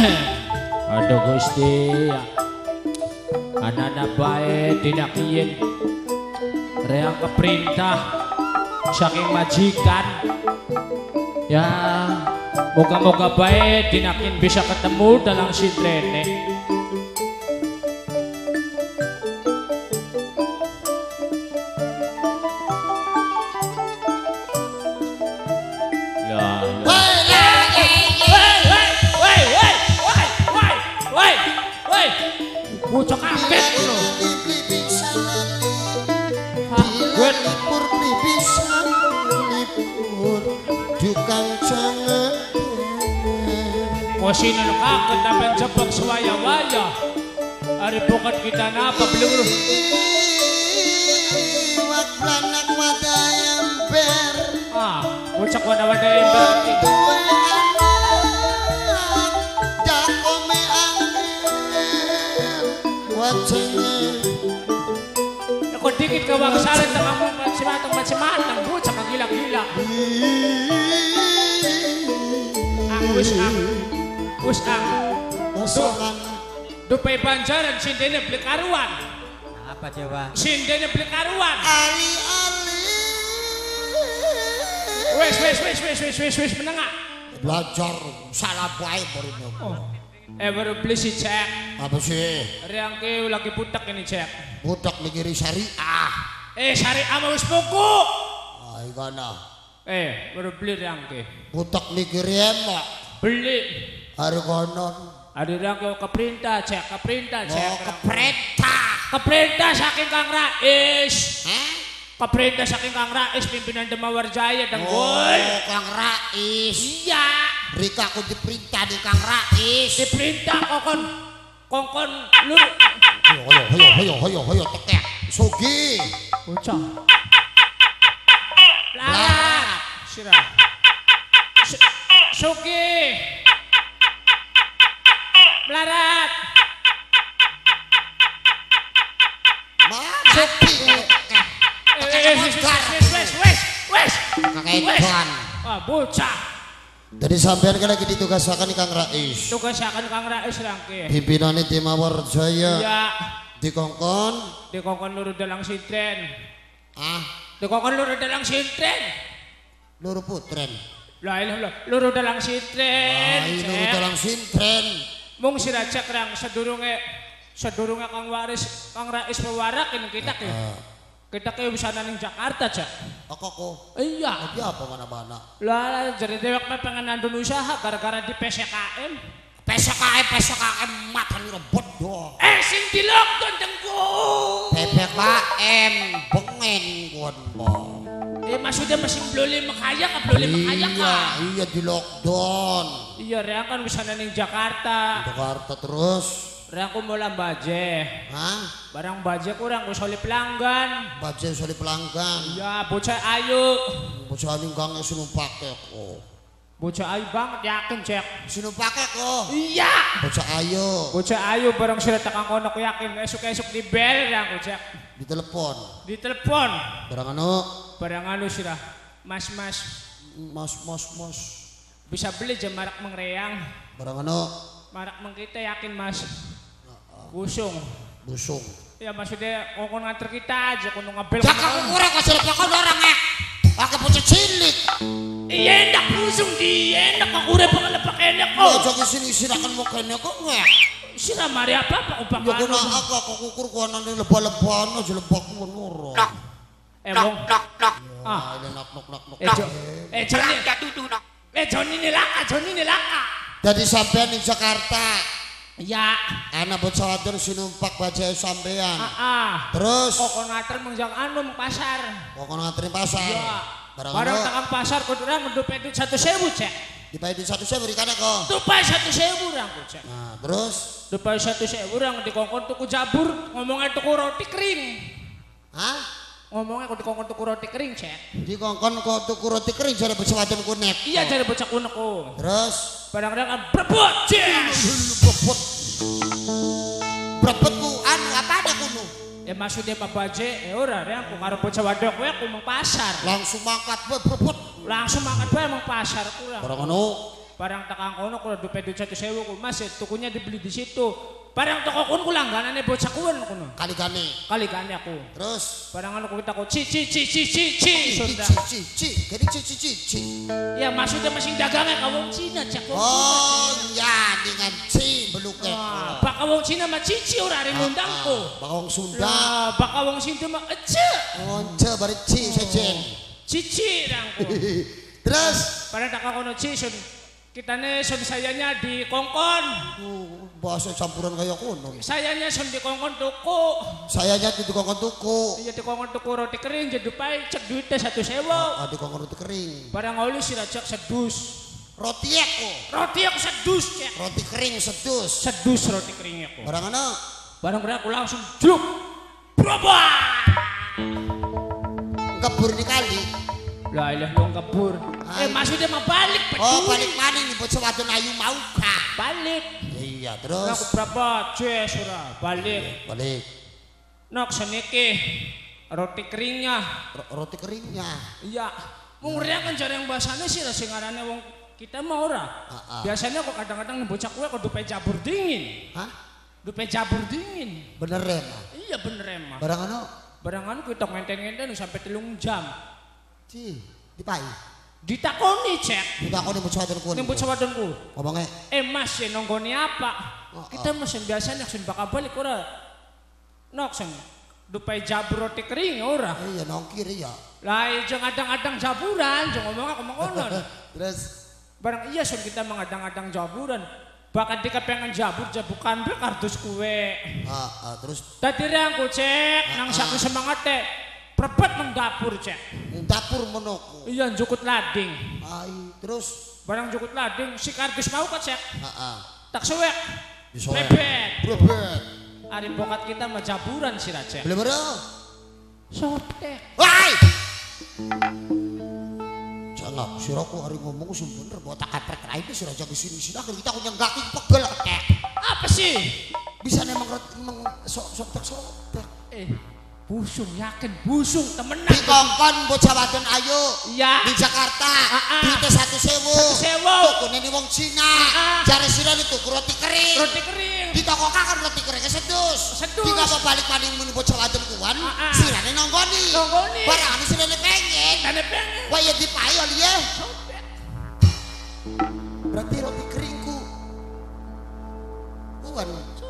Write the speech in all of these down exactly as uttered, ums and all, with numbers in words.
Aduh Gusti, anak-anak baik dinakiin reang keperintah saking majikan. Ya, moga-moga baik dinakin bisa ketemu dalam si Trene. Bocok ambek lho. Gue libur bisa libur dukang jangan. Posisi nu kaget tapi jebak sewaya-waya. Hari pokat kita napa belum. Wak planak wada ember. Ah, bocok wada-wada ember. Aku dikit ke wang salin tengah mau macam-macam macam-macam bocah kang gila-gila. Ang wis ang wis ang Masakan dupai banjaran sindene beli karuan. Apa coba? Sindene beli karuan. ali-ali Wes wes wes wes wes wes wes menengah. belajar salah baik baru Oh. Eh baru beli si cek. apa sih Riang ke lagi budak ini cek. budak negeri syariah. Eh syariah mau wis buku. Ah ikana Eh baru beli riang ke. budak negeri emak Beli. hari konon Ada riang ke keperintah cek keperintah cek. mau keperintah. Keperintah saking Kang Rais. Hah? Keperintah saking Kang Rais pimpinan Demawar Jaya dan Oh, Boy. Kang Rais. Iya. Rika aku diperintah di Kang Rais. Diperintah kokon kokon lur. Hoyo hoyo hoyo hoyo hoyo tekek. Sugi. Bocah. Larat. Sirah. Su- Sugi. Melarat. Mati. Eh, wes wes wes wes wes. Kaketan. Ah, bocah. Jadi sampean kan lagi ditugasakan di Kang Rais. Tugas akan Kang Rais rangke. Pimpinannya Demawar Jaya. Iya. Dikongkon. Di kokon luru dalang sintren. Ah, Di kokon luru dalang sintren. luru putren. Lah ilah lah, luru dalang Ah, sintren. ini luru Cek. dalam sintren. Mung sirajak rang sedurunge sedurunge Kang Waris Kang Rais pewarak ini kita ke. Kita ke bisa ning Jakarta, Cak. Aku ko. Iya. Lagi apa mana-mana? Lah jadi dewek mah pengen nandun usaha gara-gara di P S K M. P S K M P S K M matan rebut dong. Eh sing di lockdown dengku. P P K M bengen kuan mo. Eh maksudnya masih belum makaya ka belum makaya ka. Iya, iya di lockdown. Iya, rea kan bisa ning Jakarta. Jakarta terus. Rea aku mau baje. Hah? Barang baje kurang ku soli pelanggan. Baca soli pelanggan. Iya, bocah ayu. Bocah ning kang sinu pake ko. Bocah ayu banget yakin, Cek. Sinu pake ko. Iya. Bocah ayo. Bocah ayu barang sudah tekan kono ku yakin esuk-esuk di bel rea aku, Cek. Di telepon. Di telepon. Barang anu. Barang anu sudah. Mas-mas Mas mas mas. bisa beli jam marak mengreang. Barang anu. Marak meng kita yakin, Mas. Busung. Busung. Ya maksudnya ngomong nganter kita aja kudu ngebel. Jangan kurang kasih telepon orang ya. Pakai bocah cilik. Iya enak busung dia enak aku udah pengen lepak enak Oh, kok. joki sini sirakan mukanya kok nggak? Sira mari apa apa upak Ya kena aku aku kukur kuanan ini lebah-lebahan aja lebah kunur. Eh wong. Ah, ini nak nak nak nak. Eh Jo. Eh Joni. Eh Joni ini laka, Joni ini laka. Jadi sampean di Jakarta. Ya. Anak bocah wadon sinumpak baca sampean. Ah ah. Terus Kok ngater mengjang anu meng pasar. kok nganterin pasar. Iya. Barang Barang anu takang pasar kudu urang ngedupe duit satu sewu cek. dibayar satu saya berikan kok. Dupai satu sewu urang ku cek. Nah, terus Dupai satu sewu urang dikongkon tuku jabur ngomongnya tuku roti kering. hah? Ngomongnya aku dikongkon tuku roti kering cek. Di kongkon kok tuku roti kering jadi bocah wadon kunet. Iya jadi bocah kuno ku. Terus Barang-barang berebut yes. brebet. Brebet ku anu apa ada kuno? Ya maksudnya Pak Baje, ya ora ya aku karo bocah wadok kowe aku meng pasar. Langsung mangkat we brebet. Langsung makan bae meng pasar kurang. Barang anu Barang takang kono ko dupe duit satu sewu ko mas tukunya dibeli di situ. Barang toko kun ko langganane bocah kuan kono. Kali gane. Kali gane aku. Terus Barang anu ko kita ko ci ci ci ci ci ci Sunda. ci ci kiri ci ci ci ci. Ya maksudnya masih dagangnya ka wong Cina cak wong Oh ya dengan ci beluke. Cina. Baka wong Cina mah cici ora ring undang ko. Baka wong Sunda. Ya baka wong Sunda mah ece. Once bari ci sejen. Cici rangko. Terus Barang takang kono ci sun kitane sun sayanya di kongkon. uh, bahasa campuran kayak kono. Sayanya sun di kongkon tuku. Sayanya di tukang tuku. Iya di kongkon tuku roti kering jadi pai cek duitnya satu sewa. Ah, di kongkon roti kering. Barang oli sih cek sedus. Roti aku. Roti aku sedus cek. Roti kering sedus. Sedus roti kering aku. Barang ana Barang barang aku langsung juk. Berapa? kebur di kali. Lah ilah dong kebur. Eh maksudnya mau balik peduli. Oh balik mana nih bocah wadon ayu mau kah? Balik. Iya Aku terus berapa? Ces ora balik. balik Nok seniki roti keringnya. R- roti keringnya. Iya. Wong ria kan cara yang bahasanya sih lah sing ngarane wong kita mah ora. Ah, ah. Biasanya kok kadang-kadang bocah kue kok dupe jabur dingin. Hah? Dupe jabur dingin. Bener ya mah. Iya bener emang. Barang ana Barang anu kita ngenten-ngenten sampai telung jam. ci dipai. Ditakoni cek. Kita aku nih bocah wadon kuwi. Ning bocah wadonku. Ngomongnya Eh mas ya nonggoni apa? Oh, Kita masih biasanya sun bakal balik ora. Nok sen dupai jabur roti kering ora. iya nongkir ya. Lah ijo ngadang-adang jaburan, jo ngomong aku mengonon. Terus Barang iya sun kita mengadang-adang jaburan. Bahkan dia pengen jabur jabukan be kardus kue. ah, ah, terus Tadi aku cek nang saku semangat teh. Prebet nang dapur cek. dapur menoko. Iya jukut lading. Ai terus Barang jukut lading si kardus mau kok cek. ah, ah. Tak suwek. Disoek. Bebet. Bebet. Ari bokat kita mah jaburan si Racek. Beli bro. Sotek. Wai. Jangan, siraku hari ngomong sih bener buat tak kaprek itu sih raja kesini sini akhir kita punya gaki pegel kek. Apa sih? Bisa nih emang emang sok sotek sotek. Eh, busung yakin busung temenan. Di kongkon bocah wadon ayu. Iya. Di Jakarta. Ah, ah. Di satu sewu. Satu sewu. Tuku nih wong Cina. Ah, ah. Cari sini itu roti kering. Roti kering. Di toko kan roti kering sedus. Sedus. Di kapal balik paling muni bocah wadon kuan. Ah, ah. Sirane nonggoni. Nonggoni. Barang ini sirane pengen. Tane pengen. Wah ya dipayo dia. Sotek. Berarti roti keringku. Bukan.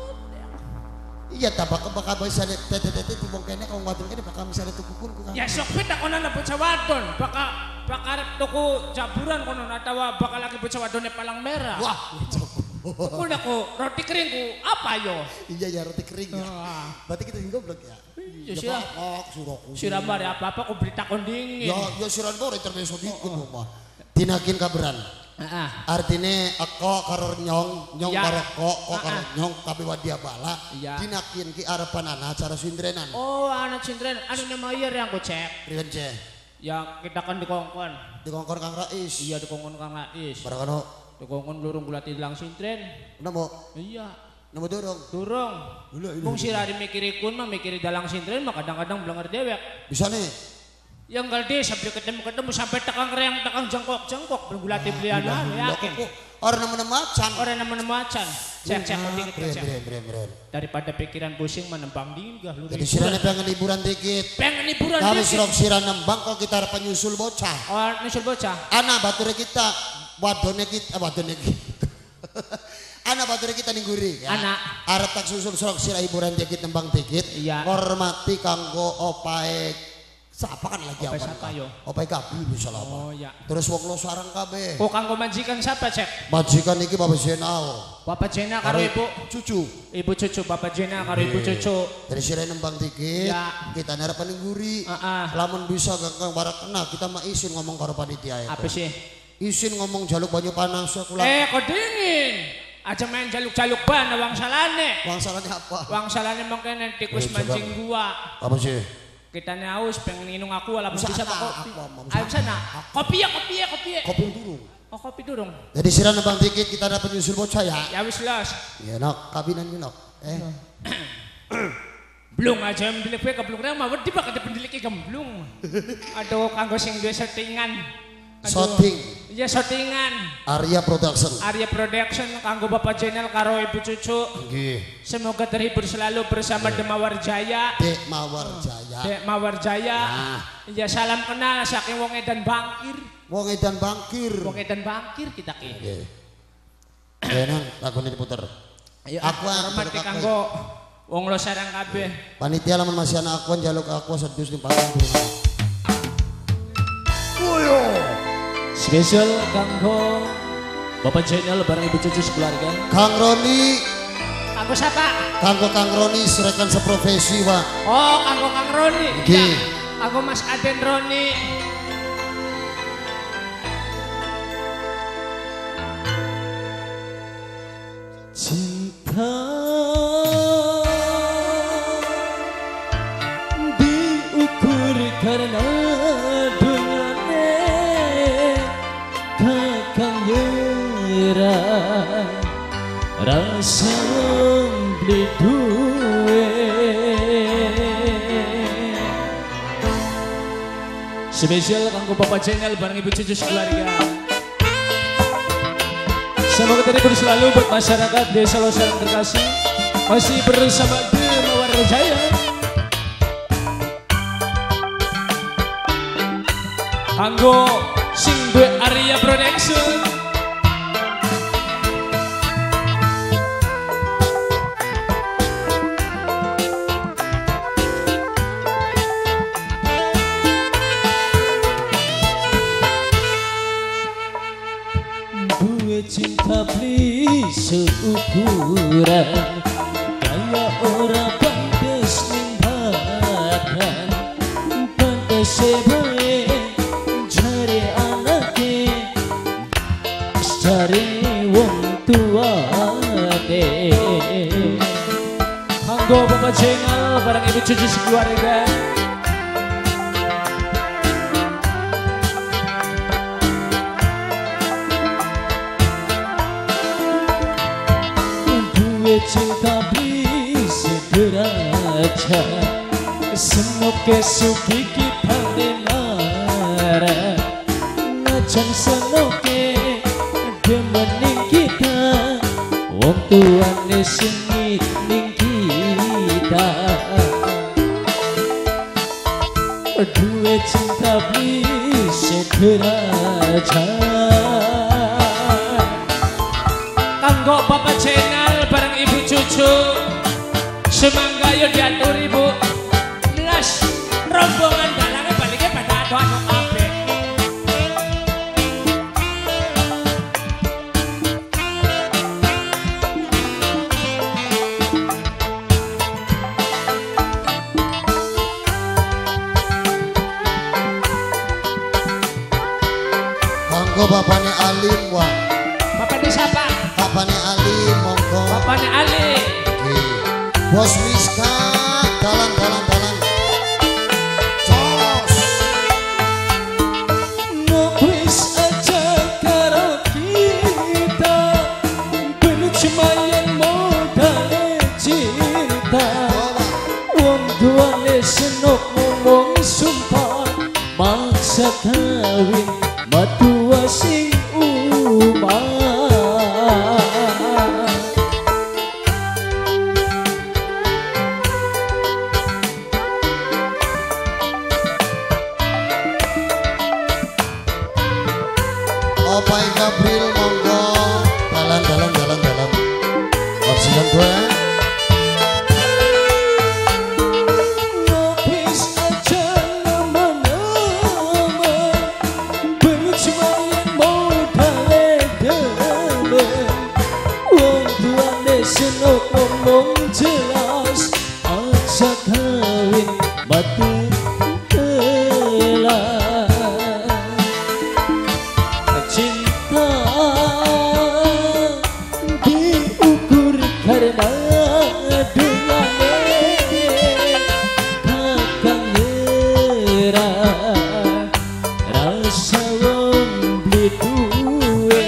Iya tak bakal bakal bisa tete tete di bong kene kalau wadon kene bakal bisa tukukun ku kan. Ya sok pita kono na bocah wadon. Baka bakal tuku jaburan kono atawa bakal lagi bocah wadone palang merah. Wah, Aku udah ku roti kering ku apa yo? iya ya roti kering ya. Ah. Berarti kita goblok ya. Iya Ya sih. kok suroku. Siram bare apa-apa ku berita kondingin. Ya ya siran bore intermezzo dikit mah. Tinakin kabaran. Heeh. Artinya aku karo nyong, nyong Ya. karo kok, kok karo Ah, ah. nyong kabeh wadia bala. Iya. Tinakin ki arepan ana acara sindrenan. Oh, anak cindren, anu nama iya yang ku cek. Riyen ce. Ya kita kan di kongkon. Di kongkon Kang Rais. Iya di kongkon Kang Rais. Barang kano Di kongkon lurung gula tilang cindren. namo Iya. namo dorong. Durung. Ula, ula, Mung si Rari mikiri kun mah mikiri dalang sindren mah kadang-kadang belengar dewek. Bisa nih. Yang galde sampai ketemu-ketemu sampai takang reang takang jangkok-jangkok bergulati belian lah yakin. Orang nama macan. Orang nama macan. Cek-cek dikit Beren, cek. beren, beren, beren. Daripada pikiran pusing menembang dingin gah lu. Jadi sirane pengen liburan dikit. Pengen liburan Kami dikit. serok siran nembang kok kita harap nyusul bocah. Oh, nyusul bocah. Anak bature kita, wadone kita, wadone kita. Anak bature kita ningguri ya. Anak. Arep tak susul serok sirah hiburan dikit nembang dikit. Iya. Hormati kanggo opae. Siapa kan lagi Opae apa? siapa, yo? Opae kabeh bisa lah. Oh ya. Terus wong lo sarang kabeh. Kok kanggo majikan siapa cek? Majikan iki Bapak Senao. Bapak Jena karo ibu. Cucu. Ibu cucu Bapak Jena karo ibu cucu. Dari sirah nembang dikit. Ya. Kita narapan ningguri. Heeh. Lamun bisa gak barak kena kita mah izin ngomong karo panitia ya. Apa sih? Izin ngomong jaluk banyu panas ya kula. Eh, kok dingin? Aja main jaluk-jaluk ban wang salane. Wang salahnya apa? Wang salane mangkene tikus Eh, coba. mancing gua. Apa sih? Kita haus pengen minum aku walaupun Bisa bisa apa? kopi. Apa, mau Ayo sana. Kopi ya, kopi ya, kopi ya. Kopi dulu. Oh, kopi durung. Jadi sirah nembang dikit kita dapat nyusul bocah ya. Ya wis los. Ya nok, kabinan ini nok. Eh, Blung aja mendilik gue ke blung mah wedi bakal pendiliknya gemblung. Aduh kanggo sing duwe settingan. Shooting. Iya shootingan. Arya Production. Arya Production kanggo Bapak Jenel karo Ibu Cucu. Nggih. Semoga terhibur selalu bersama Demawar Jaya. Dek Mawar Jaya. Dek Mawar Jaya. Nah. Iya salam kenal saking wong edan bangkir. Wong edan bangkir. Wong edan bangkir kita ki. Nggih. Enak lagune diputer. Ayo aku hormat kanggo wong lo sarang kabeh. Panitia lamun masih anak aku njaluk aku sedus di panggung. Kuyo. Spesial kanggo Bapak Jenel bareng Ibu Cucu sekeluarga. Kang Roni. Kanggo siapa? Kanggo Kang Roni serekan seprofesi, Pak. Oh, kanggo Kang Roni. Nggih. Ya, kanggo Mas Aden Roni. Cinta diukur karena dungane kakang nyerah rasa beli duwe. Spesial kanggo Bapak Jenel bareng Ibu Cucu sekeluarga. Semoga terhibur selalu buat masyarakat desa Losarang terkasih. Masih bersama Demawar Jaya. Kanggo sing duwe Arya Production. Cinta beli seukuran kaya ora pantes nimbaran pantes sebae jare anake jare wong tuane. Kanggo Bapak Jenel bareng Ibu Cucu sekeluarga. Cinta beli sederajat semoga suki kita denara najan senoke demening kita wong tuane sengit ning kita. Dua cinta beli sederajat Kanggo Bapak Jenel bareng Ibu Cucu. Semangga yo diatur Ibu. Belas rombongan dalangnya baliknya pada ado-ado kabeh. Kanggo bapaknya Alim, wah. Bapaknya siapa? Bapaknya Alim, monggo. Bapaknya Ali. Nggih. Bos Miska, dalan dalan dalan. Jos. Ngopis aja karo kita bercemayan modal cinta. Wong tuane senok ngomong sumpah maksa kawin matua sing umah. Opai Gabriel monggo. Dalan dalan dalan dalan. Opsian dua. Ngopis aja nama-nama bercemayan modal demen. Wong tuane senok ngomong jelas aja kawin batu telah. Cinta diukur karena dungane kakang nyerah rasa wong beli duwe.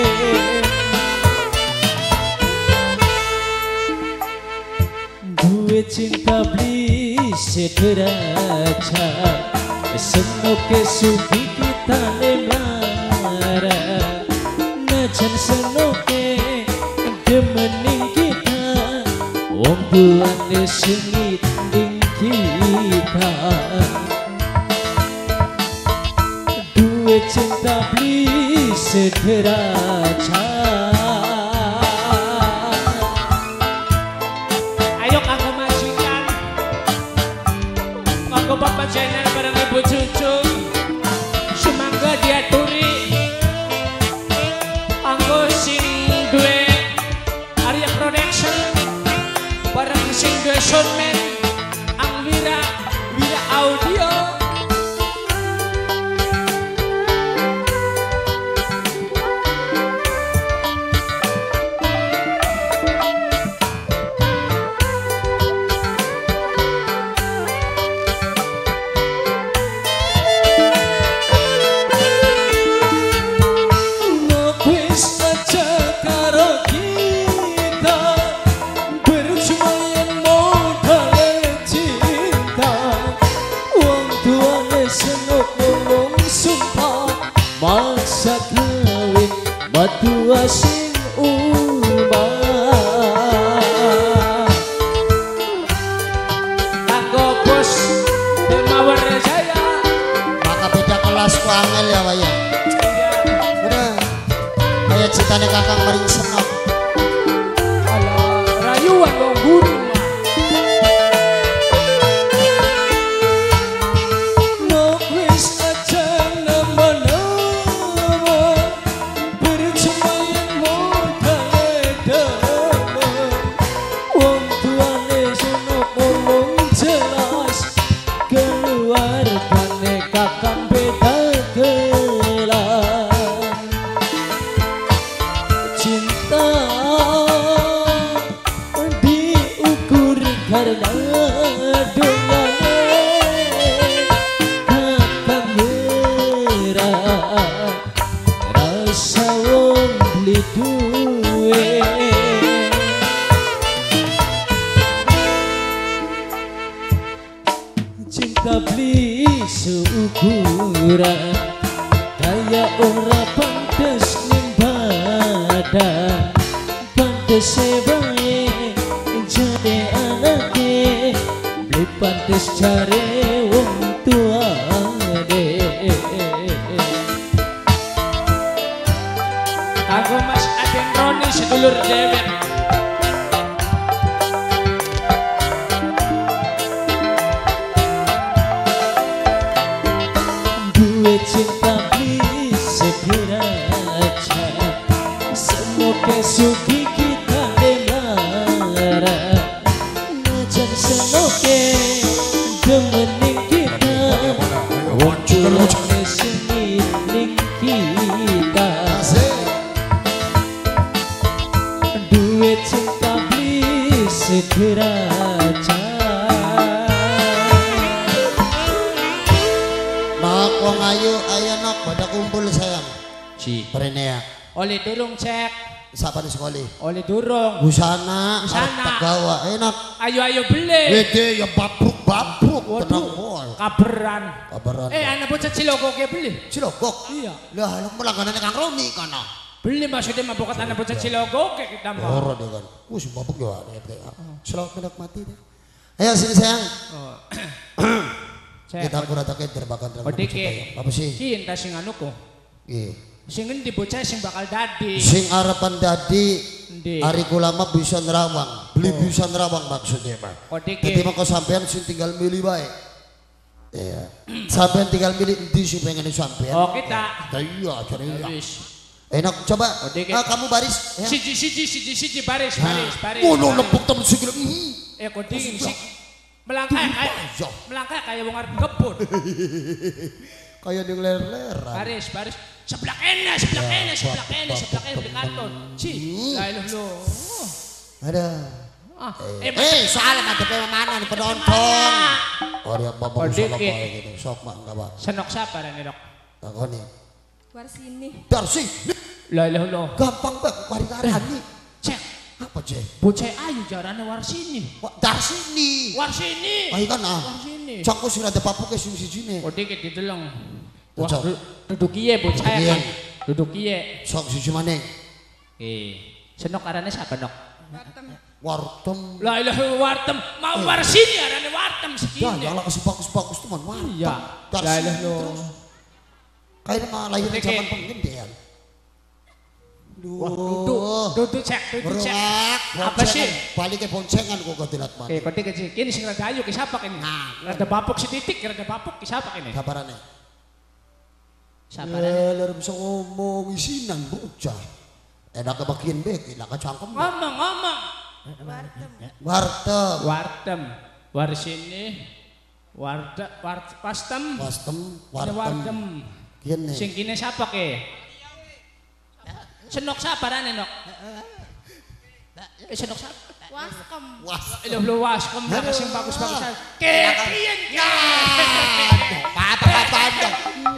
Duwe cinta beli sederajat semoga suki kita lemah wong tuane sengit ning kita duwe cinta beli sederajat. Ayo kanggo majikan, kanggo Papa Channel bareng ibu cucu, semangga diaturi, kanggo sing duwe Arya Production, bareng sing duwe soundman, ang Wira, Wira Audio. Maksa kawin matua sing umah Kanggo bos Demawar Jaya, Maka beda kelas ku angel ya waya. Udah. Kayak citane kakang maring senok. ala rayuan wong guru mah. Cinta beli seukuran kaya ora pantes ning badan pantes bae jane anake beli pantes jare wong tuane. Aku Mas Aden Roni sedulur dewek. Cinta beli sederajat semoga suki kita demara najan semoga demening kita wajulane sengit ning kita duwe cinta beli sederajat. Wong ayu ayo nok pada kumpul sayang. Si Prenea. Oleh durung cek. Siapa di sekolah? Oleh durung. Busana, Busana. Tegawa enak. Ayo-ayo beli. Wede ya babruk-babruk tenang boy. Kaberan. Kaberan. Eh anak bocah Cilogok ya beli. Cilogok. Iya. Lah melangganane Kang Roni kana. Beli maksudnya mabukat anak bocah Cilogok kayak kita mah. Ora dia kan. Wis babuk yo ada. Selamat menikmati deh. Ayo sini sayang. Oh. Kita kuratake terbakan terbakan. Odeke. Apa sih? Cinta sing anu ko. Nggih. Sing endi bocah sing bakal dadi. Sing arepan dadi Endi? Ari kulama bisa nerawang. Beli bisa nerawang maksudnya, Pak. Odeke. Jadi maka sampean sing tinggal milih bae. Iya. Sampean tinggal milih endi sing pengen sampean. Oh kita. Lah iya, jare iya. Wis. Enak coba. Odeke. Ah, kamu baris ya. Siji siji siji siji baris baris baris. Ngono lempuk temen sikil. Eh kok dingin sih. Melangkah kayak melangkah kayak wong arep kebun. Kayak ning ler-leran. Baris baris. Sebelah kene, sebelah kene, sebelah kene, sebelah kene di kantor. Ci, la ilaha illallah. Ada. Ah, Eh, eh soal madhepe mana nih penonton. Oh, dia bapak salah kayak gitu. Sok mak enggak, Pak. Senok siapa dan Dok? Takoni. Warsini. Darsi. La ilaha illallah. Gampang banget kari-karani. Cek. Apa, Cek? Bocah ayu jarane Warsini. Darsini. Warsini. Ayo kan ah. Warsini. Cangku sing ada papuke sing sijine. Oh dikit dideleng. Wah, Cok. du- duduk iye bocah Iya. kan. Duduk iye. Sok siji maneh. Eh. Senok arane siapa nok? Wartem. La ilaha wartem, mau warsini arane wartem Ya, segini. yang lah kasih bagus-bagus teman wartem. Iya. Dari La sini ilaha terus. Kayaknya mah lahir Oke. zaman pengendian. Wah, duduk, duduk cek, duduk cek. Beruak, Apa sih? Balik ke boncengan kok kadilat man. Oke, kote kecil. Kini sing rada ayu kisapa kini. Rada bapuk si titik, rada bapuk kisapa kini. Kabarane. Siapa Ya, ler bisa ngomong isinan bocah. Enak kebagian bek, enak cangkem. Ngomong, ngomong. Wartem. Wartem, warsini, warda, wart, pastem, Wastem, wartem. wartem. Kene. Sing kini siapa ke? Senok siapa rane nok? Eh senok siapa? Waskem. Was. Ilo lo waskom lah kasing bagus-bagus. Kekian Ya. Apa-apa dong.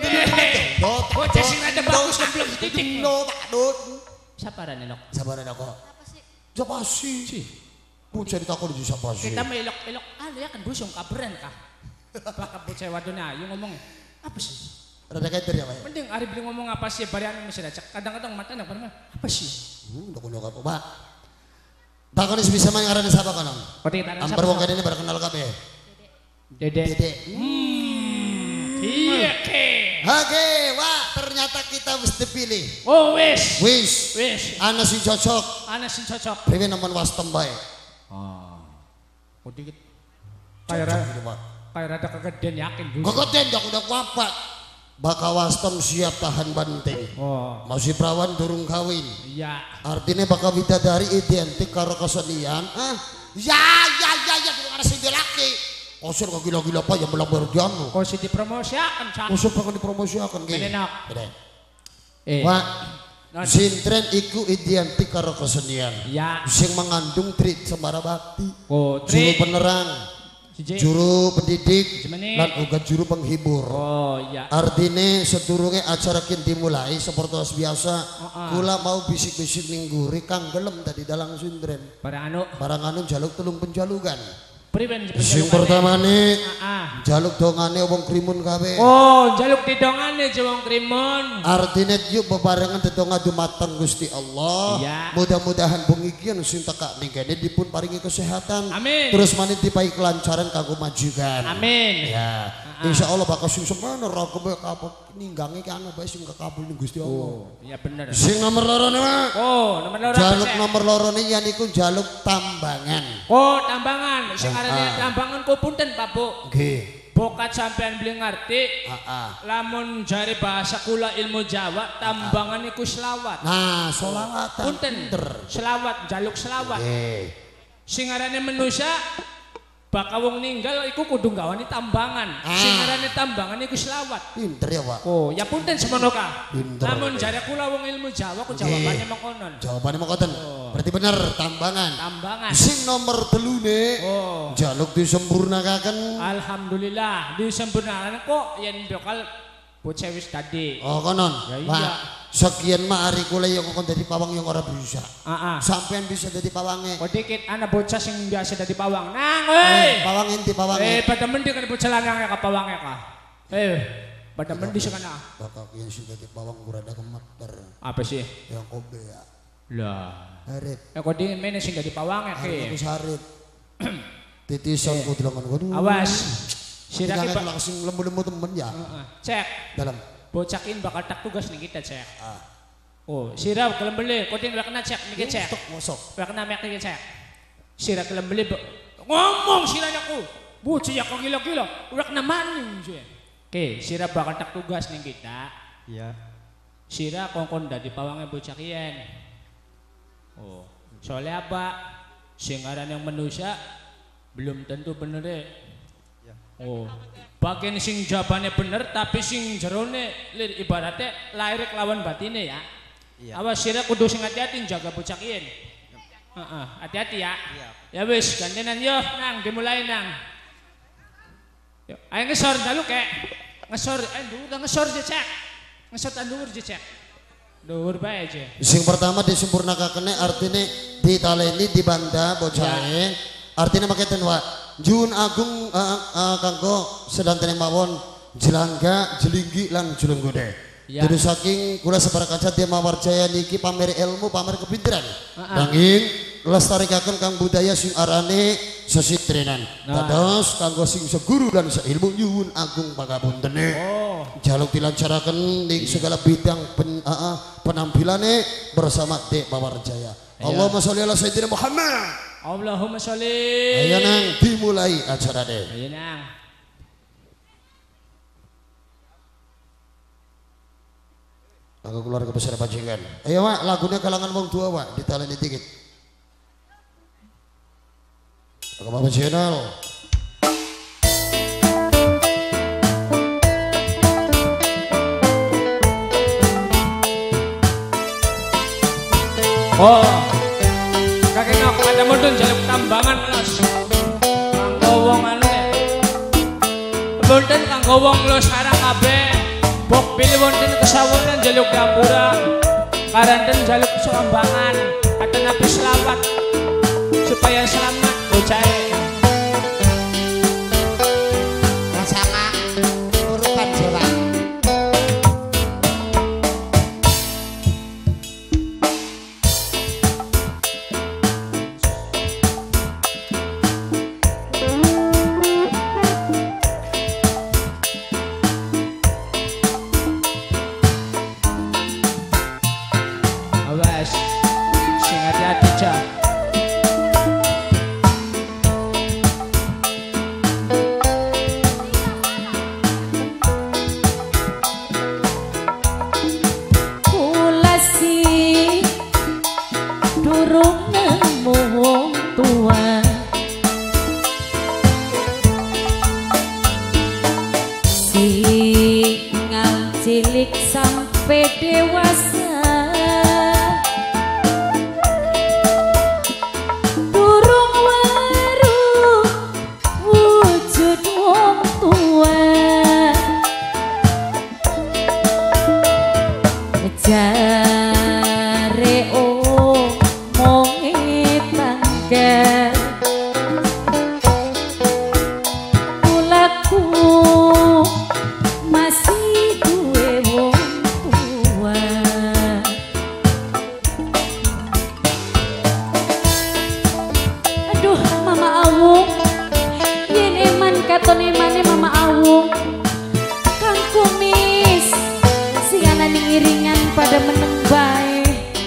Bocah sing rada bagus kan belum titik. No, tak dut. Siapa rane nok? Sabaran aku. Apa sih? Siapa sih? Bocah ditakon di siapa sih? Kita melok-elok, ah ya kan busung kaberen kah? Baka bocah wadona ayo ngomong. Apa sih? Rada kaiter ya, Pak. Mending ari beli ngomong apa sih barian mesti dacak. Kadang-kadang mata nang pernah apa sih? Hmm, udah kunyok apa, Pak? Takon bisa main ngaran siapa kan? Kote kita Amper wong kene ini baru kenal kabeh. Dede. Dede. Hmm. Iya ke. Oke, wah ternyata kita mesti pilih. Oh wis. Wis. Wis. Ana sing cocok. Ana sing cocok. Priwe nemen wastem bae. Ah. Oh dikit. Cocok Kayak rada, gitu, Pak. kayak rada kegedean yakin dulu. Kegedean dak udah kuapat. Bakal wastem siap tahan banting. Oh. Masih perawan durung kawin. Iya. Artinya bakal bidadari identik karo kesenian. Ah, ya ya ya ya durung ana sing laki. Osur kok gila-gila apa yang belang berjamu. Kau sih dipromosikan cak. Osur bakal dipromosikan ki. Ini nak. Beda. Eh. Wah, Non. sintren iku identik karo kesenian. Ya. Sing mengandung trik sembara bakti. Oh, Juru trik. penerang, Siji. juru pendidik, Semene. lan uga juru penghibur. Oh iya. Artinya sedurunge acara kin dimulai seperti biasa, Uh-uh. kula mau bisik-bisik ningguri kang gelem tadi dalang sindren. Barang anu. Barang anu jaluk telung penjalukan. Priben Sing pertama nih Ah. jaluk dongane wong krimun kabeh. Oh, jaluk didongane jewong krimun. Artinya yuk bebarengan tetangga dumateng Gusti Allah. Iya. Mudah-mudahan bengikian sing teka ning kene dipun paringi kesehatan. Amin. Terus manit dipahi kelancaran kanggo majikan. Amin. Ya. Insya Allah bakal sing semana rokok kapok ninggange ki anu bae sing kekabul ning Gusti Allah. Oh, iya bener. Sing nomor loro nih, Pak. Oh, nomor loro. Jaluk apa, Cek? nomor loro nih yan iku jaluk tambangan. Oh, tambangan. Sing Ah, arane ah. tambangan ku punten, Pak Bu. Nggih. Bokat sampean beli ngerti. Heeh. Lamun jari bahasa kula ilmu Jawa, tambangan iku selawat. Nah, sholawatan. Punten. Pinter. Selawat, jaluk selawat. Nggih. Sing arane manusia bakal wong ninggal iku kudu gawani tambangan. Ah. Sing arane tambangan iku selawat. Pinter ya, Pak. Oh, ya punten semono ka. Pinter. Namun jare kula wong ilmu Jawa ku jawabannya mengkonon. Jawabannya mau koten. Berarti bener tambangan. Tambangan. Sing nomor telu nih. Oh. Jaluk disempurnakaken. Alhamdulillah disempurnakan kok yen bakal bocah wis tadi. Oh konon. Ya iya. Pak, sekian mah hari kula yang ngomong dari pawang yang ora bisa. Heeh. Sampean bisa jadi pawange. Kok dikit ana bocah sing biasa dadi pawang. Nang Eh, euy. pawang enti pawange. Eh, pada mending kan bocah lanang ka pawange ka. Eh, pada mending sakana. Bakal yang sing jadi pawang kurada kemeter. Apa sih? Yang kobe ya. Lah. Harit. Eh kok dingin mene sing dadi pawange Harit ki. wis harit. Titisan ku dilangan waduh. Awas. Sira ki Jangan Pak. langsung lembu-lembu temen ya. Heeh. Cek. Dalam. Bocakin bakal tak tugas nih kita cek. Ah. Oh, sira kelem beli, koding wak kena cek nih cek. Tok mosok. Wak kena mek nih cek. Sira kelem beli bo- ngomong sira aku. Bocah ya kok gila-gila. Udah kena maning sih. Oke, sira bakal tak tugas nih kita. Iya. Sira kongkon dadi pawange bocah kiyen. Oh, soalnya apa? Sing aran yang manusia belum tentu bener deh. Oh, bagian sing jawabannya bener tapi sing jerone lir ibaratnya lahir lawan batine ya. Iya. Awas sira kudu sing hati-hati jaga bocah kiyen. Heeh, hati-hati ya. Iya. Ya wis, gantian yo nang dimulai nang. Yo, ayo ngesor dalu kek. Ngesor, ayo ndur ngesor je cek. Ngesor tandur je cek. Dur bae aja. Sing pertama disempurnakaken artine ditaleni dibanda bocahe. Artinya maketen wa Jun Agung uh, uh, kanggo sedanten mawon jelangga jelinggi lan julung gede. Ya. Jadi saking kula separa kaca dia Mawarjaya niki pamer ilmu, pamer kepinteran. Heeh. Nanging lestariaken kang budaya sing arane sesitrenan. Nah. Dados kanggo sing seguru lan seilmu nyuwun agung pangapuntene. Oh. Jaluk dilancaraken ning segala bidang pen, uh, uh, penampilane bersama Dek Mawarjaya. Iya. Allahumma sholli ala sayyidina Muhammad. Allahumma sholli. Ayo nang dimulai acarane. Ayo nang. Aku keluarga besar bajingan. Ayo Mak, lagunya kalangan wong tua Mak, ditaleni dikit. Aku Bapak Channel. Oh, kakek nok ada mudun jaluk tambangan los. Kanggo wong anu nek. Mboten kanggo wong los sareng kabeh. Bok pilih wonten kesawuran jaluk dapura. Karanten jaluk serambangan. Kata Nabi selawat supaya selamat bocahe. Rasana urukan jawa. Awas, sing hati-hati cah. Kula si durung nemu wong tua singal cilik sampai dewasa durung weruh wujud wong tua jare omonge tangga kulaku masih duwe wong tua. Aduh Mama Awung yen eman katon emane Mama Awung Kang Kumis sing ana ning iringan pada meneng bae.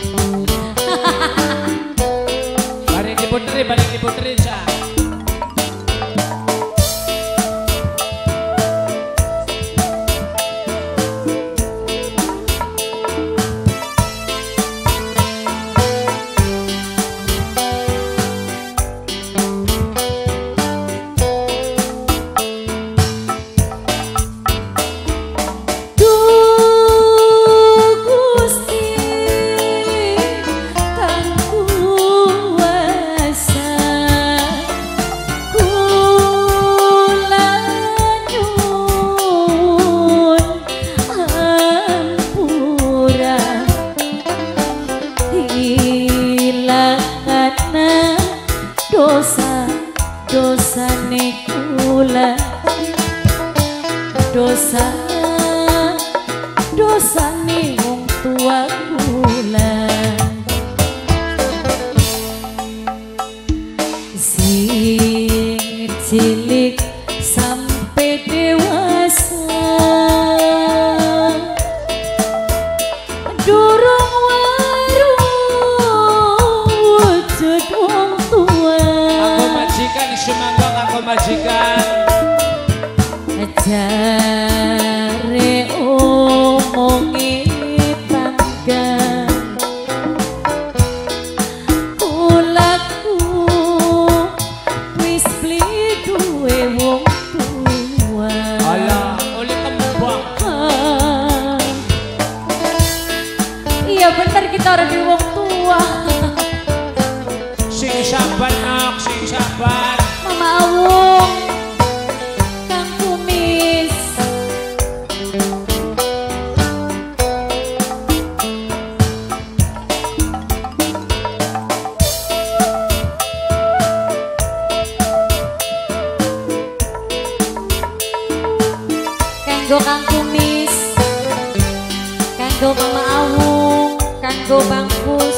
Balik diputeri, balik diputeri cah. Duh Gusti kang kuwasa kula nyuwun ampura hilangana dosa dosane kula dosa dosane wong tua kula sing cilik sampai dewasa durung weruh wujud wong tua. Aku majikan semangga aku majikan. Jare omonge tangga kulaku wis beli duwe wong tua. Alah, oleh kembang. Ah, iya bener kita orang di wong tua. Sing sabar nok, sing sabar. Mama Awung Kang Kumis kanggo Kang Kumis kanggo Mama Awung, kanggo Bang Pus.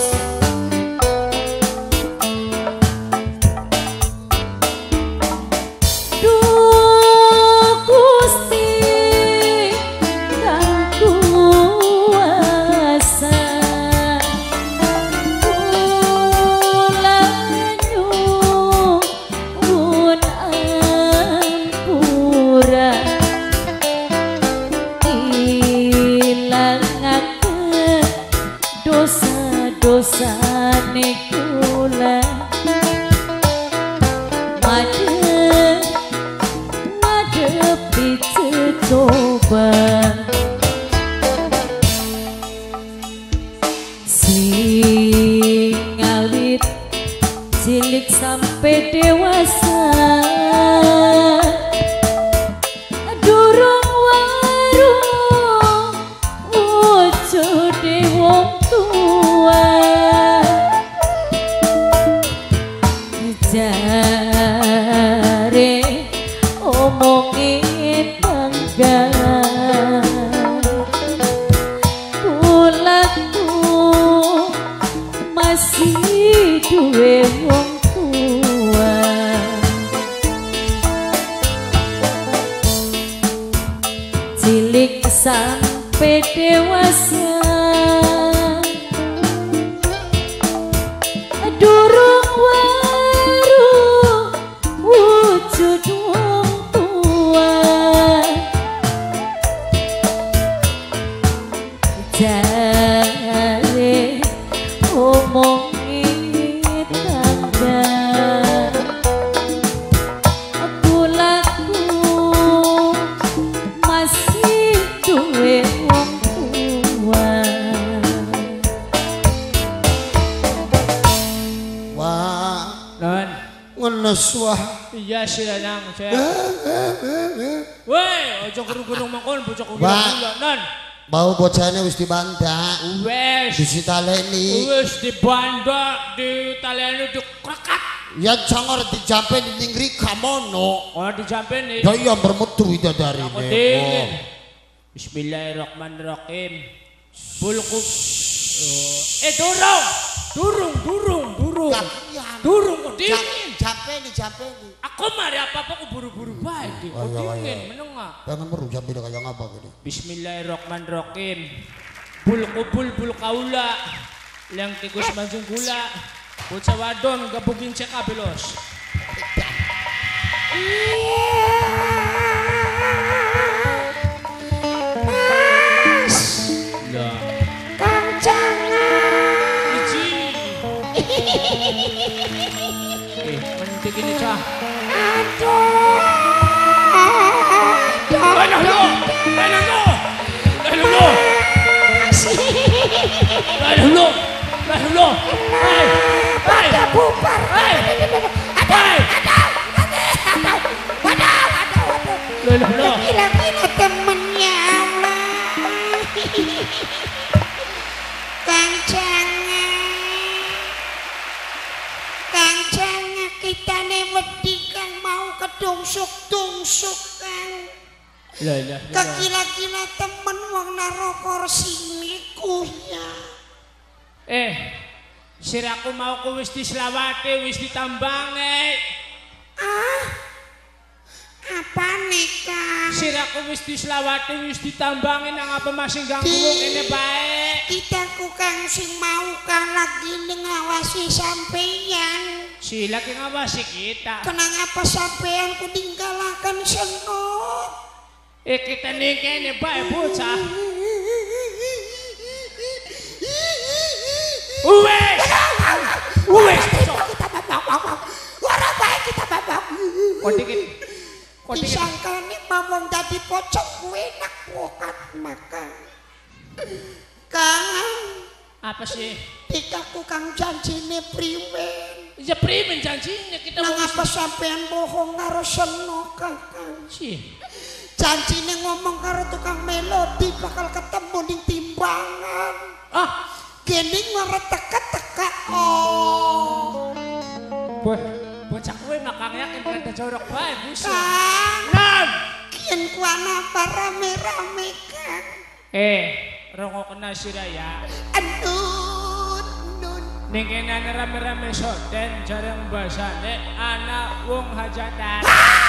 Dosane kula madhep madhepi coba sing awit cilik sampai dewasa durung warung wujude wong tua jare omongin bangga kulaku masih duwe wong tua cilik sampai dewasa durung warung wujud wong tua jare omongin tangga aku laku masih duwe wong tua. Ngenes wah. Iya sih Lanang, Cek. Woi, ojo gerung-gerung mangkon bocah kuwi non. Bau bocahnya wis dibandak. Wes. Disitaleni. Wis dibandak, ditaleni dikrekat. Ya cangor dijampen ning rika mono. Oh dijampen. Ya iya bermutu widadarine. Aku dingin. Bismillahirrahmanirrahim. Bulku. Eh durung. Durung, durung, durung. Durung kok dingin. Jampeni, jampeni. Aku mari apa-apa aku buru-buru bae iki. Kok dingin menengah. Pengen meru jampeni kaya ngapa gini. Bismillahirrahmanirrahim. Bul kubul bul kaula. Yang tikus manjung gula. Bocah wadon gabungin cek abelos. Lah. Eh, penting ini cah. Aduh. Aduh lu. Aduh lu. Aduh lu. Aduh lu. Aduh lu. Hai. Hai. Ada bubar. Hai. Hai. Aduh. Aduh. Aduh. Aduh. Kira-kira temennya Allah. Kang jangan. Kang jangan kita nih wedi kang mau kedungsuk-dungsuk kang. Lah lah. Kira-kira temen wong naro kursi niku ya. Eh, siraku mau ku wis diselawate, wis ditambange. Ah. Apa nih kang? Siraku wis diselawate, wis ditambange nang apa masih ganggu wong ini baik. Kita ku kang sing mau kang lagi ngawasi sampeyan. Si lagi ngawasi kita. Kenang apa sampeyan ku tinggalakan senok. Eh kita nih kene baik bocah. Uwe! Uwe! Ora bae kita babak. Kok dikit. Kok dikit. Disangkane mamong dadi pocong ku enak wokat makan. Kang, apa sih? tikaku kang janjine priwen. Ya primen janjinya kita Nang mau apa sampean bohong karo Seno kakang. sih. Janjine ngomong karo tukang melodi bakal ketemu ning timbangan. Ah, Kene ngore teka-teka oh. boh, bocah kowe makang yakin kada jorok bae busu. Kang, Nan. kien ku ana rame-rame kang. Eh, rongok kena siraya. Anun, nun. Ning kene rame-rame soden jarang basane anak wong hajatan.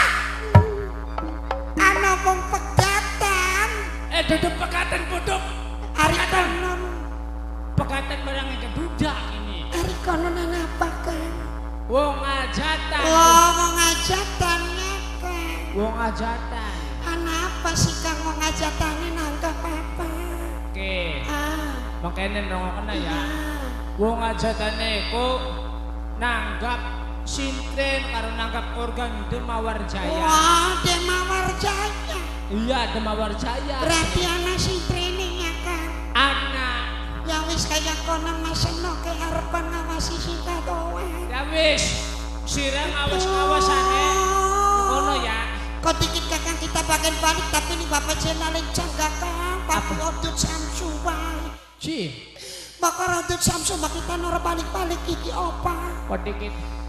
Anak wong pegatan. Eh duduk pekatan buduk. Ari konon. Pekatan barang yang budak ini. Ari konon apa kan? Wong hajatan. Oh, wong hajatan kan. Wong hajatan. Anak apa sih kang wong hajatane nangkep apa? Oke. Ah. Makanya rongok kena ya. Ah. Wong hajatane iku nanggap sintren karo nanggap organ Demawar Jaya. Wah, Demawar Jaya. Iya, Demawar Jaya. Berarti anak sintrene ya kan? Anak. Ya wis kaya konon maseno ke arepan ngawasi sing katoan. Ya wis, sirang awas-awasane. Ngono ya. Kok dikit kakang kita bagian balik tapi ini bapak jenalin cangga kang bapak odut samsu wae. Si, Bakar odut samsu bak kita nora balik-balik iki opa. kok dikit.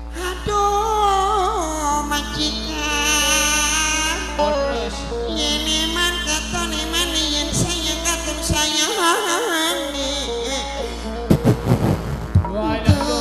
Aduh majikan. Terus. Ini man katon iman yen sayang katon sayang. Wah,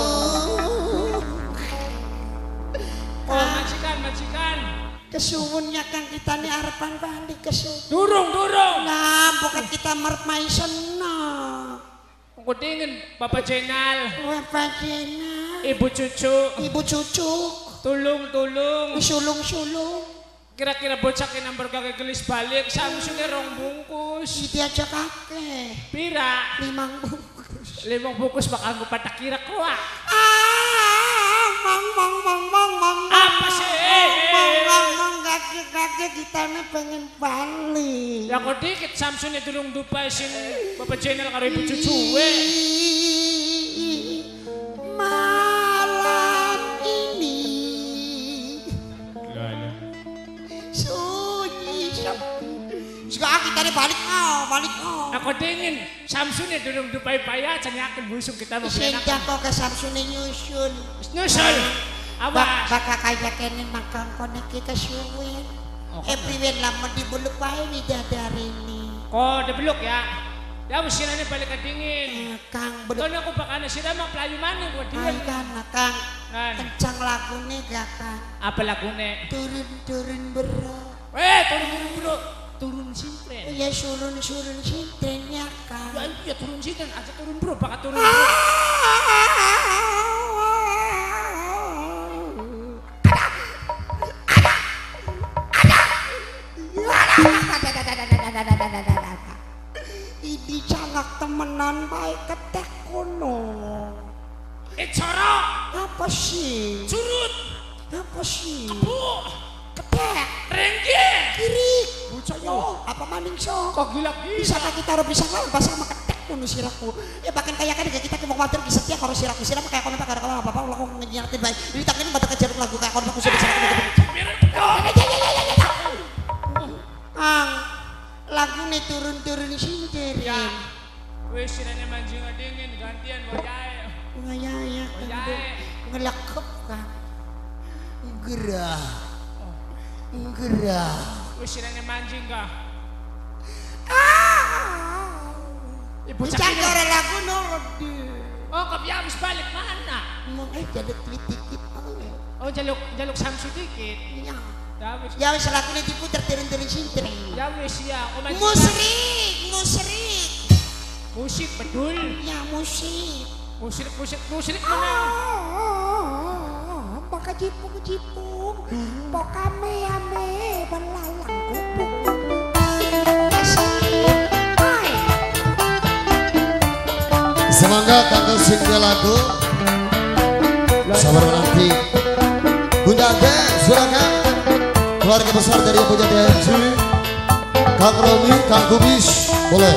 oh, majikan, majikan. Kesuwunnya kang kita nih arepan balik kesuwun. Durung, durung. Nah, bukan kita merep main senang. Kok dingin, Bapak Jenal. Bapak Jena. Ibu cucu. Ibu cucu. Tulung, tulung. Sulung-sulung. Kira-kira bocah yang nomor kakek gelis balik, samsungnya rong bungkus. Iki aja kakek. Pira? Limang bungkus. Limang bungkus bakal gue patah kira kuah. Ah, mong mong mong mong mong. Apa sih? Mong mong mong kakek-kakek kita nih pengen balik. Ya kok dikit Samsungnya tulung dupa sin Bapak Jenal karo ibu cucu we. Malam ini sunyi sepi. Sekarang kita nih balik oh, balik oh. Aku dingin Samsungnya tulung dupa payah cenyakin busuk kita mau Senja kok ke Samsung nyusun. Nyusul. Awas. Baka kaya kene makang konek kita suwin. Eh priwen lama dibuluk wae widadari ini. Kok dibeluk ya? Ya wis sirane balik ke dingin. Kang belum. Kono aku bakal sira mau pelayu mana buat dia. Ay kan Kang. Kan. Kencang lagune gak Kang. Apa lagune? Turun-turun bro. Eh, turun-turun bro. Turun sintren. Ya surun-surun sintrennya Kang. Ya iya turun sintren aja turun bro, bakal turun bro. Ini calak temenan baik ketek kono. Eh corok. Apa sih? Curut. Apa sih? Bu. Ketek. Rengge. Kiri. Bocah yo. Apa maning so? Kok gila Bisa kah kita ora bisa nggak bahasa sama ketek kono siraku. Ya bahkan kayak kan kita kita mau water di setiap kalau siraku siram kayak kono tak kalau apa-apa ulah kok ngenyartin baik. Ini tak ini batu kejaruk lagu kayak kono aku sudah siraku. Ang lagu nih turun-turun sindir. Ya. Wis sirane manjing dingin gantian wayahe. Ngaya ya ngelekep kan. Gerah. Gerah. Wis sirane manjing kah? Ah. Ibu Bicara lagu Nordi. Oh, kok ya habis balik mana? Mau eh jaluk dikit. Oh, jaluk jaluk Samsu dikit. Ya. Ya wis. Ya wis lagu nih diputer turun-turun sindir. Ya wis ya. Oh, manjing. Musrik, musrik. Musik bedul. Ya musik. Musik musik musik mana? Ah, baka jipung-jipung, baka ame-ame belalang kupung. Semoga kanggo singgah lagu sabar nanti Bunda Ade Surakan keluarga besar dari Puja D M C Kang Romi, Kang Kubis boleh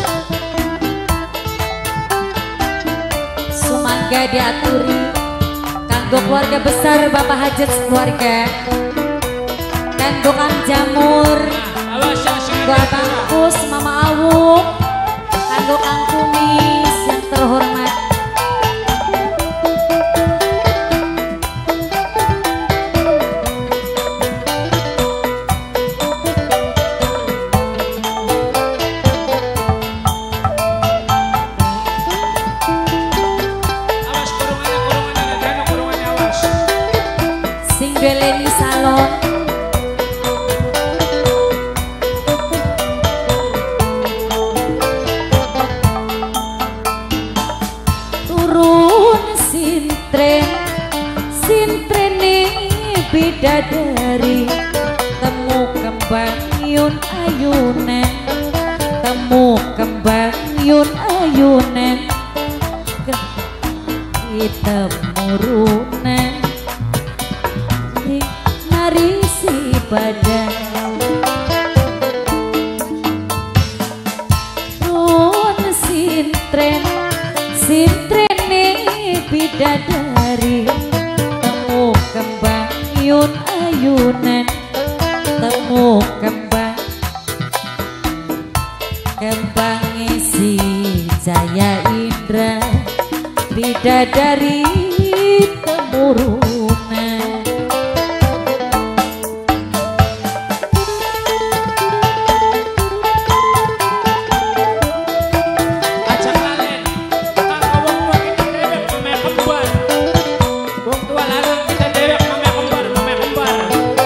Sumangga diaturi kanggo keluarga besar Bapak Hajat keluarga kanggo Kang Jamur Awas ya sing. kanggo Abang Kus Mama Awung kanggo Kang Kumis yang terhormat Sintrene bidadari temu kembang yun ayunan, temu kembang yun ayunan temurunan narisi badan run sintren sintrene bidadari temu kembang yun ayunan, temu kembang kembang isi Jaya Indra bidadari temurunan. Ajak lalen kanggo wong tua kita dewek mame kembar, wong tua larang kita dewek mame kembar, mame kembar.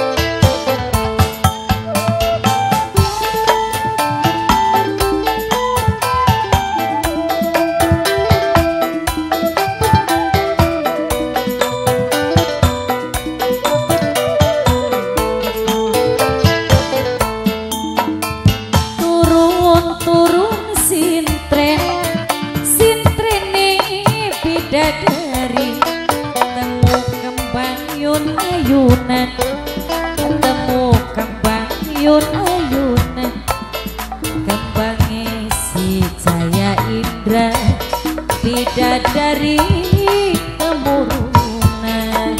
Bidadari temu kembang yun ayunan, temu kembang yun ayunan kembang si Jaya Indra bidadari temurunan.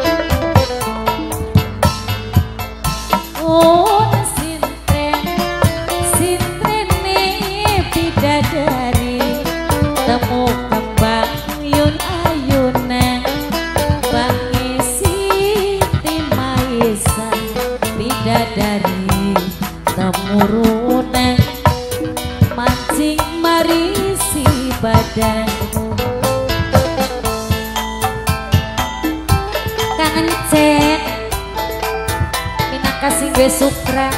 Oh sintren sintrene bidadari temu kembang yun ayunan bangi Siti Maisa bidadari temurunan mancing marisi badan kangen cek minakasih gue sukra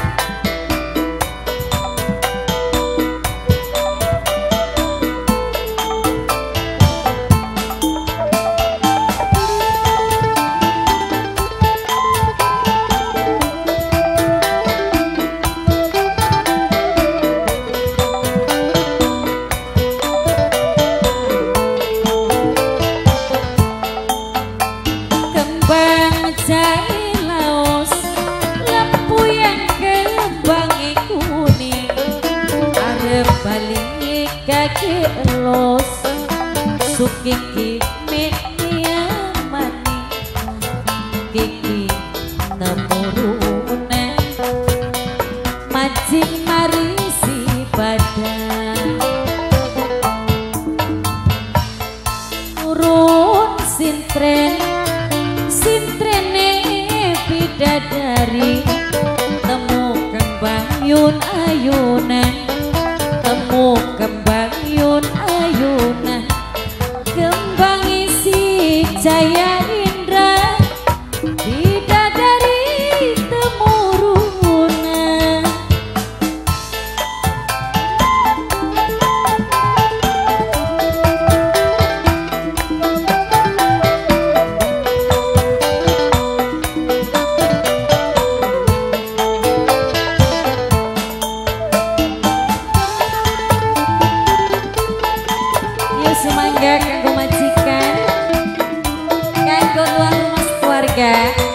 kaki elos sukiki mekia mani kiki temurunan mancing marisi badan urun sintren sintrene bidadari temu kembang yun ayunan, temu kembang yun ayunan kembang isi Jaya Indra bidadari temurunan. Semangga kanggo majikan, kanggo luar rumah keluarga.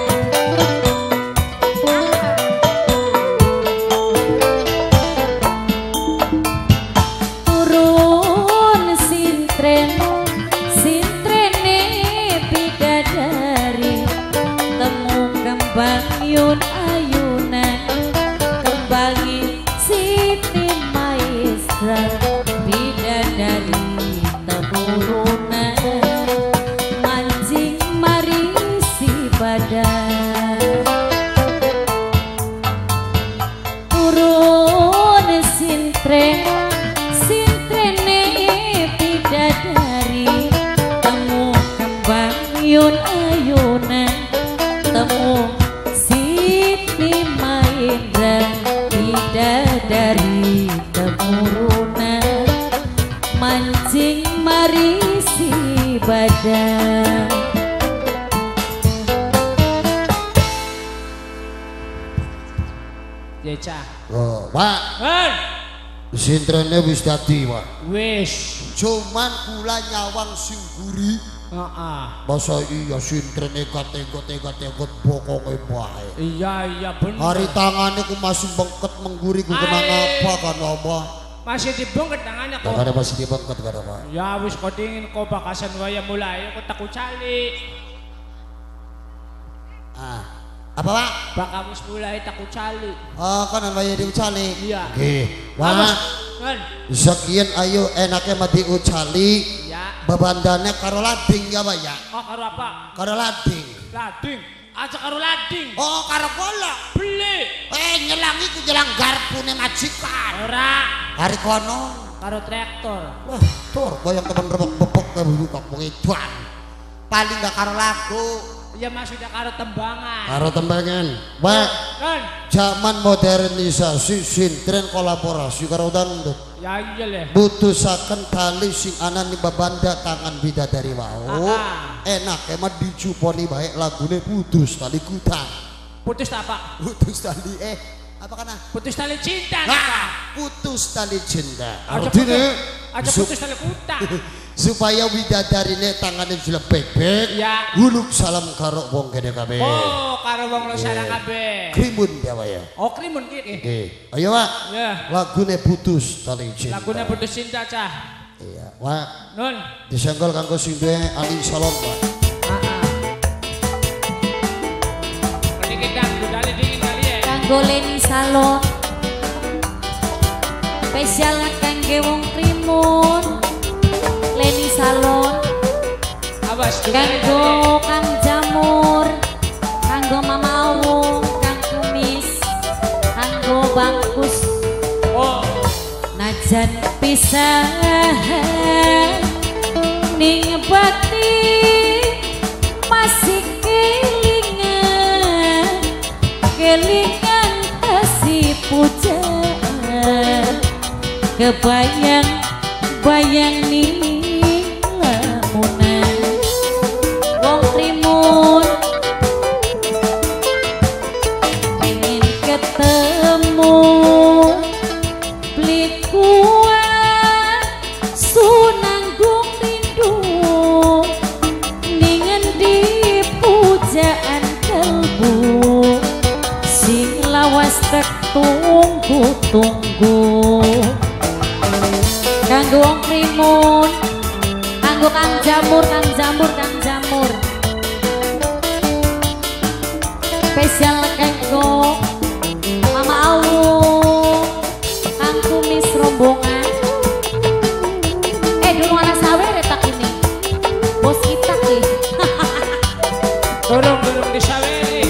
Turun sintren, sintrene bidadari temu kembang yun ayunan kembangi Siti Maisa bidadari temurunan mancing marisi badan urun sintren sintrene bidadari temu kembang yun ayunan temu Siti Maisa bidadari temurunan mancing marisi badan Ya cah. Oh, Pak. Kan. Sintrene wis dadi, Pak. Wis. Cuman kula nyawang sing guri. Heeh. Masa iya sintrene kategok-tegok bokonge bae. Iya iya bener. Hari tangane ku masih bengket mengguri ku kenang apa kan apa. Masih dibengket tangannya kok. Ada masih dibengket kada, Pak. Ya wis kok dingin kok bakasan waya mulai kok takut cali. Ah. Apa, Pak? Bakal wis mulai takut cali. Oh, kan waya diucali. Iya. Nggih. Wah. Kan. Sekian ayo enaknya mah diucali. Ya. Babandane karo lading ya, Pak ya. Oh karo apa? Karo lading. Lading. Aja karo lading. Oh, karo golok. Beli. Eh, nyelangi ku jelang garpune majikan. Ora. Hari kono Karo traktor. wah, tur bayang temen rebek-bebek ke bulu kampung edan. Paling gak karo lagu. Ya maksudnya karo tembangan. Karo tembangan. Pak, Kan. zaman modernisasi sintren kolaborasi karo dangdut. Ya iya leh. Butusaken tali sing ana ning babanda tangan bidadari wau. Ah. Enak emang dicuponi baik lagune putus tali kutang. Putus apa? Putus tali eh apa kana? Putus tali cinta. Nah, putus tali cinta. Aja Artine putus, aja su- putus tali kuta. supaya widadarine tangane sudah bebek. Ya. Huluk salam karo wong kene kabeh. Oh, karo wong lo sarang kabeh. Krimun ya, Pak ya. Oh, krimun ki. Oke. Ayo, Pak. Ya. Lagune putus tali cinta. Lagune putus cinta cah. Iya, Pak. Nun. Disenggol kanggo sing duwe Ali Salon, Pak. Heeh. Sedikit dangdut kali dingin kali ya. Kanggo Leni Salon spesial kangge wong primun Leni Salon Awas kanggo Kang Jamur kanggo Mama Awung Kang Kumis kanggo Bangkus Oh. najan pisan ning bati masih kelingan kelingan kasih pujaan kebayang bayang ning lamunan wong primun pengen ketemu beli kuat sunanggung rindu ningen di pujaan kalbu sing lawas tek tunggu-tunggu kanggo wong primun kanggo Kang Jamur Kang Jamur Kang Jamur spesial kanggo Mama Awung Kang Kumis rombongan eh dulu anak sawer retak ini bos kita nih Dorong dorong disaweri.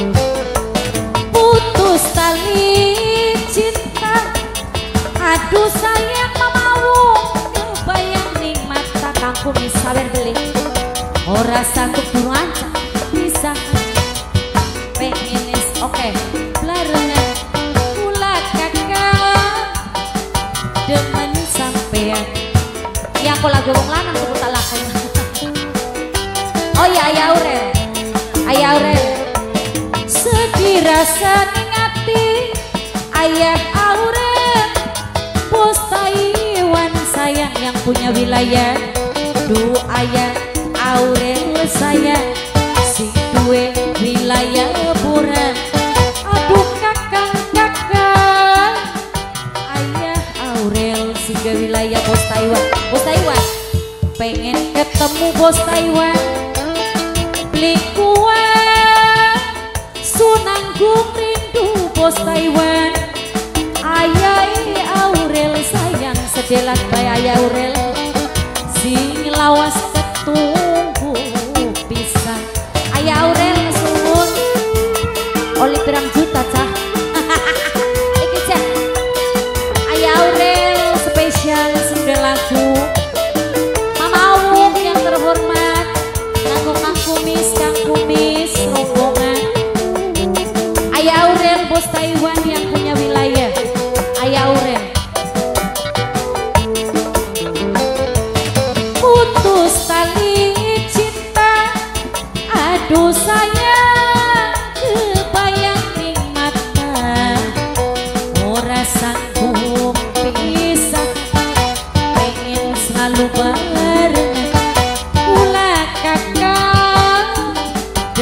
putus tali cinta aduh sayang Mama Awung kebayang ning mata Kang Kumis sawer beli ora sanggup durung ancak bisa pengen es oke belarengan kula kakak demen sampean yang aku lagu wong lanang kudu tak lakon oh iya Ayah Aurel Ayah Aurel sedih rasa ning ati Ayah Aurel bos Taiwan sayang yang punya wilayah duh Ayah Aurel sayang si duwe wilayah buran aduh kakang kakang Ayah Aurel sehingga wilayah bos Taiwan bos Taiwan pengen ketemu bos Taiwan beli kuat sunanggung rindu bos Taiwan Ayah Aurel sayang sedelat bay Ayah Aurel sing lawas ketunggu pisan Ayah Aurel suwun oli pirang juta cah iki cah Ayah Aurel spesial sendiri lagu Mama Awung yang terhormat kanggo Kang Kumis Kang Kumis rombongan Ayah Aurel bos Taiwan yang punya wilayah Ayah Aurel putus tali cinta aduh sayang kebayang ning mata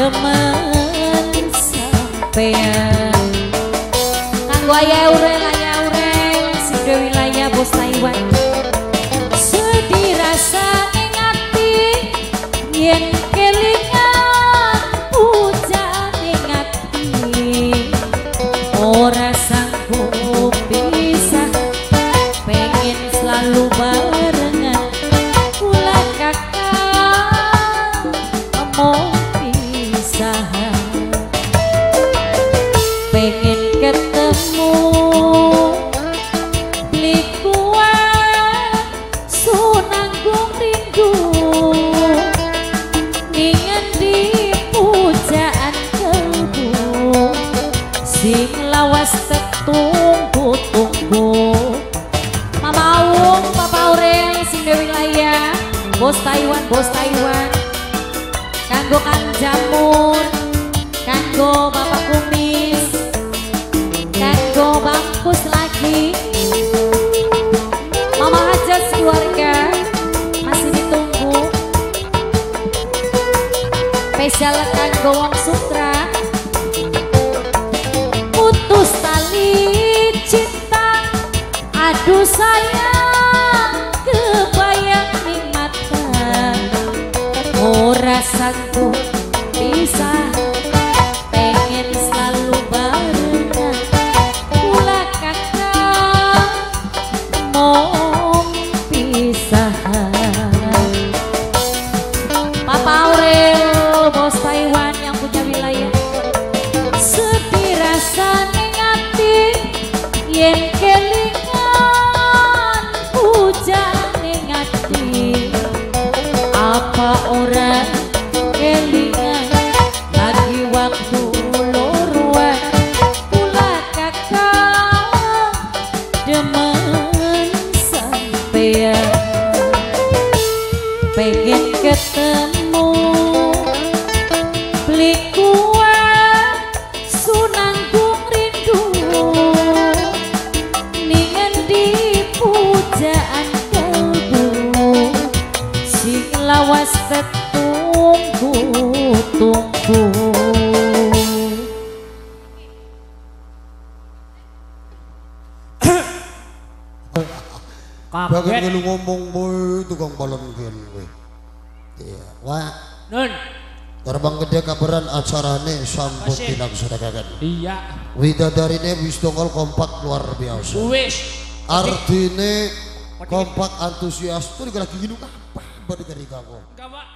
demen sampean kanggo aya ureng aya ureng sing wilayah bos Taiwan sedih rasa ning ati yen kelingan pujaan ning ati ora sanggup pisah pengen selalu barengan kula kakak mau pisah pengen ketemu beli kuat sunanggung rindu ningen di pujaan kalbu sing lawas tetunggu-tunggu Mama Aung, Papa Aurel, sing wilayah bos Taiwan, bos Taiwan kanggo Kang Jamur kanggo Bapak Kumis kanggo Bangkus lagi Mama Hajat keluarga masih ditunggu spesial kanggo Wong Sutra putus tali cinta aduh sayang kebayang ning mata ora sanggup pisah pengen selalu barengan kula kakak mau pisah Papa Aurel bos Taiwan yang punya wilayah sedih rasa ning ati yen kelingan hujan ning ati apa orang kelingan lagi waktu luruan kula kakak demen sampean pengen ketemu beli kuat sunanggung rindu ningen di pujaan kalbu sing lawas tetunggu-tunggu Bagian kaget lu ngomong boy tukang balon gen kowe. Iya, wah. Nun Terbang gede kabaran acarane sambut dilaksanakan. iya Widadarine wis tongol kompak luar biasa. wis Artine kompak antusias tuh lagi gini apa bari dari kamu. kawa